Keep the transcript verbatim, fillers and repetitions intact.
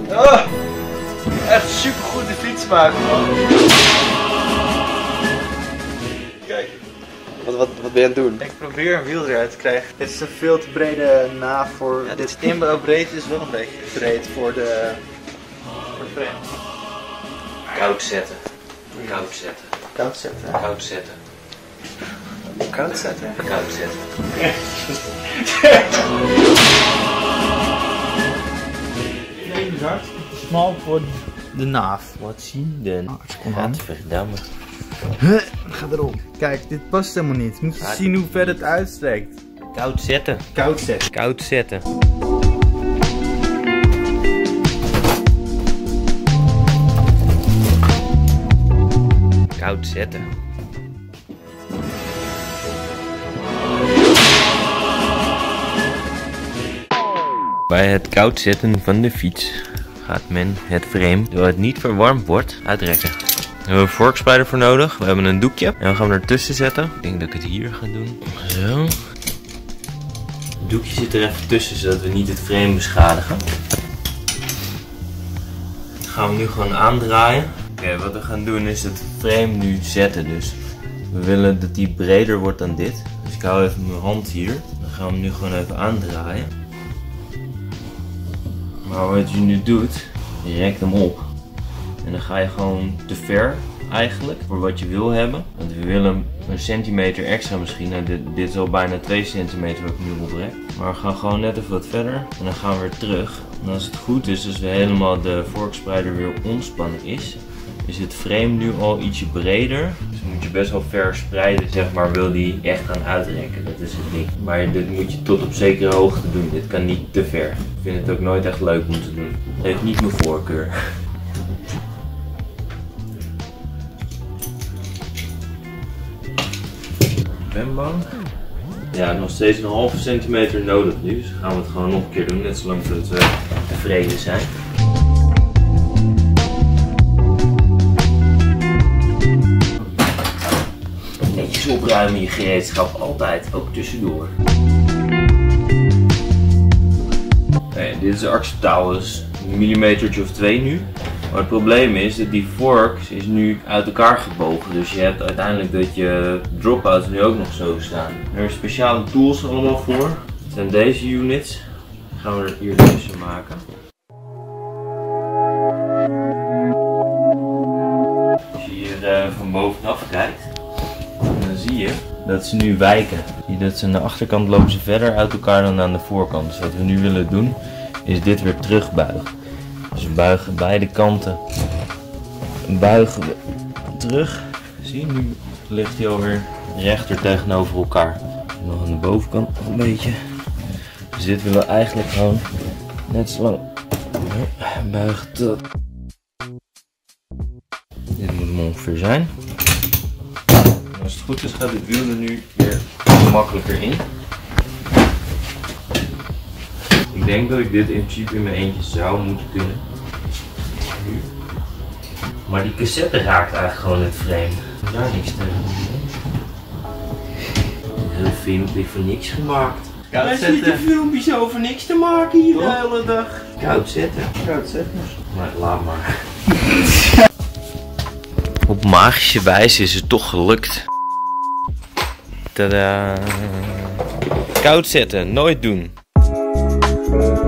Oh, echt super goede fiets maken, man. Kijk. Wat, wat, wat ben je aan het doen? Ik probeer een wiel eruit te krijgen. Dit is een veel te brede naaf voor... Ja, dit inbouwbreed is wel een beetje breed voor de... voor de frame. Koud zetten. Koud zetten. Koud zetten. Koud zetten. Koud zetten? Koud zetten. Nee, is hartstikke smal voor de naaf. Wat zien dan? Kom aan. Gadverdamme. Ga erop. Kijk, dit past helemaal niet. Moet je zien hoe ver het uitstrekt. Koud zetten. Koud zetten. Koud zetten. Koud zetten. Bij het koud zetten van de fiets gaat men het frame, terwijl het niet verwarmd wordt, uitrekken. We hebben een vorkspreider voor nodig. We hebben een doekje. En we gaan hem ertussen zetten. Ik denk dat ik het hier ga doen. Zo. Het doekje zit er even tussen, zodat we niet het frame beschadigen. Dan gaan we nu gewoon aandraaien. Oké, okay, wat we gaan doen is het frame nu zetten. Dus we willen dat die breder wordt dan dit. Dus ik hou even mijn hand hier. Dan gaan we hem nu gewoon even aandraaien. Maar wat je nu doet, je rekt hem op. En dan ga je gewoon te ver eigenlijk voor wat je wil hebben. Want we willen een centimeter extra misschien. Nou, dit, dit is al bijna twee centimeter wat ik nu oprek. Maar we gaan gewoon net even wat verder. En dan gaan we weer terug. En als het goed is, als we helemaal de vorkspreider weer ontspannen is, is het frame nu al ietsje breder. Dus dan moet je best wel ver spreiden, zeg maar, wil die echt gaan uitrekken. Dat is het ding. Maar dit moet je tot op zekere hoogte doen. Dit kan niet te ver. Ik vind het ook nooit echt leuk om te doen. Het heeft niet mijn voorkeur. Bang. Ja, nog steeds een halve centimeter nodig nu, dus gaan we het gewoon nog een keer doen, net zolang dat we tevreden zijn. Netjes opruimen je gereedschap, altijd, ook tussendoor. Nee, dit is acceptabel, dus een millimetertje of twee nu. Maar het probleem is dat die vork is nu uit elkaar gebogen. Dus je hebt uiteindelijk dat je drop-outs nu ook nog zo staan. Er zijn speciale tools allemaal voor. Het zijn deze units. Die gaan we er hier tussen maken. Als je hier uh, van bovenaf kijkt, dan zie je dat ze nu wijken. Zie je dat ze aan de achterkant lopen ze verder uit elkaar dan aan de voorkant. Dus wat we nu willen doen, is dit weer terugbuigen. Dus we buigen beide kanten, buigen we terug. Zie je, nu ligt hij alweer rechter tegenover elkaar. Nog aan de bovenkant nog een beetje. Dus dit willen we eigenlijk gewoon net zo lang buigen tot. Dit moet hem ongeveer zijn. En als het goed is gaat het wiel er nu weer makkelijker in. Ik denk dat ik dit in principe in mijn eentje zou moeten kunnen. Nu. Maar die cassette raakt eigenlijk gewoon het frame. Daar niks tegen doen. Heel filmpje voor niks gemaakt. Koud zetten. Hij zit filmpjes over niks te maken hier Toch? de hele dag. Koud zetten. Koud zetten. Maar laat maar. Op magische wijze is het toch gelukt. Tadaa. Koud zetten, nooit doen.